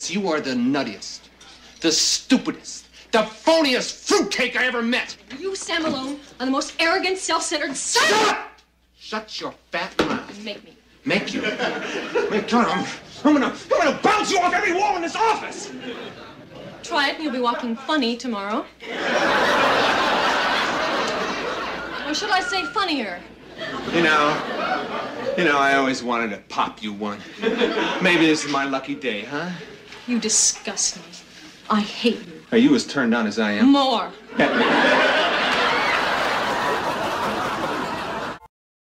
You are the nuttiest, the stupidest, the phoniest fruitcake I ever met. You, Sam Malone, are the most arrogant, self-centered son. Shut! Shut your fat mouth. You make me. Make you? Wait, God, I'm gonna bounce you off every wall in this office. Try it and you'll be walking funny tomorrow. Or should I say funnier? You know, I always wanted to pop you one. Maybe this is my lucky day, huh? You disgust me. I hate you. Are you as turned on as I am? More.